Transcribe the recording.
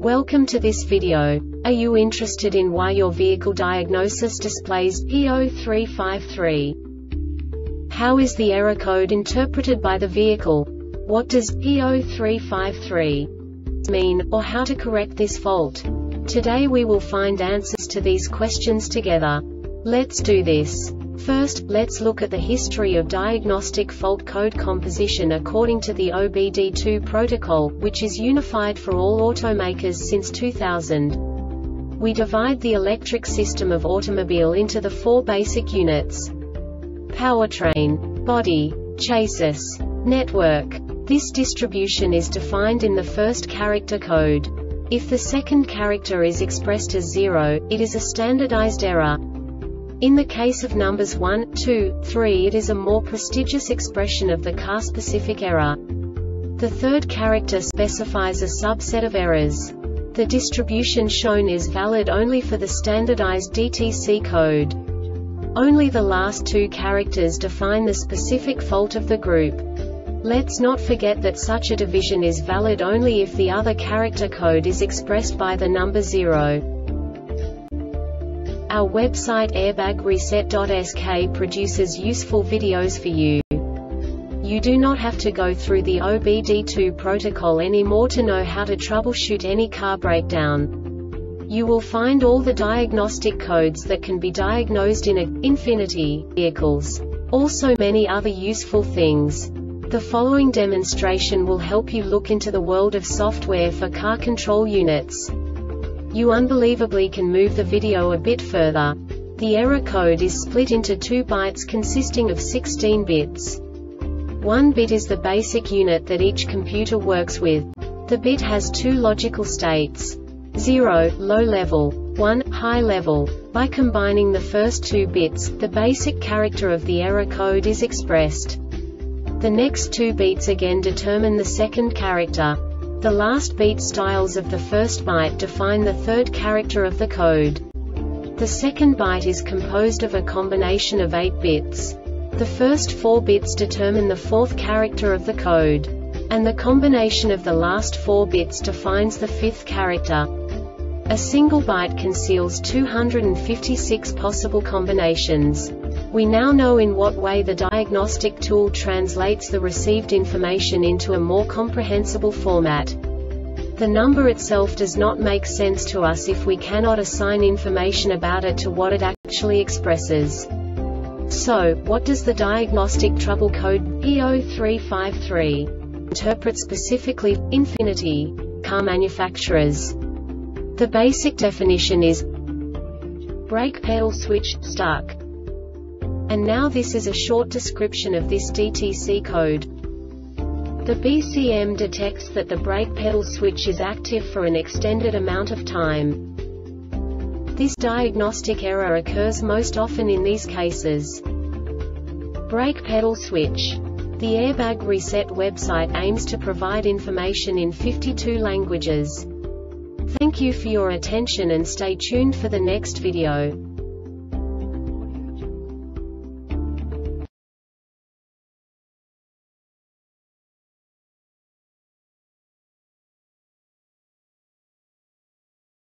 Welcome to this video. Are you interested in why your vehicle diagnosis displays P0353? How is the error code interpreted by the vehicle? What does P0353 mean, or how to correct this fault? Today we will find answers to these questions together. Let's do this. First, let's look at the history of diagnostic fault code composition according to the OBD2 protocol, which is unified for all automakers since 2000. We divide the electric system of automobile into the four basic units: powertrain, body, chassis, network. This distribution is defined in the first character code. If the second character is expressed as 0, it is a standardized error. In the case of numbers 1, 2, 3, it is a more prestigious expression of the car-specific error. The third character specifies a subset of errors. The distribution shown is valid only for the standardized DTC code. Only the last two characters define the specific fault of the group. Let's not forget that such a division is valid only if the other character code is expressed by the number 0. Our website airbagreset.sk produces useful videos for you. You do not have to go through the OBD2 protocol anymore to know how to troubleshoot any car breakdown. You will find all the diagnostic codes that can be diagnosed in Infiniti vehicles. Also many other useful things. The following demonstration will help you look into the world of software for car control units. You unbelievably can move the video a bit further. The error code is split into 2 bytes consisting of 16 bits. 1 bit is the basic unit that each computer works with. The bit has 2 logical states: 0, low level, 1, high level. By combining the first 2 bits, the basic character of the error code is expressed. The next 2 beats again determine the second character. The last beat styles of the first byte define the third character of the code. The second byte is composed of a combination of 8 bits. The first 4 bits determine the fourth character of the code. And the combination of the last 4 bits defines the fifth character. A single byte conceals 256 possible combinations. We now know in what way the diagnostic tool translates the received information into a more comprehensible format. The number itself does not make sense to us if we cannot assign information about it to what it actually expresses. So, what does the diagnostic trouble code P0353 interpret specifically for Infiniti car manufacturers? The basic definition is brake pedal switch stuck. And now this is a short description of this DTC code. The BCM detects that the brake pedal switch is active for an extended amount of time. This diagnostic error occurs most often in these cases: brake pedal switch. The Airbag Reset website aims to provide information in 52 languages. Thank you for your attention and stay tuned for the next video.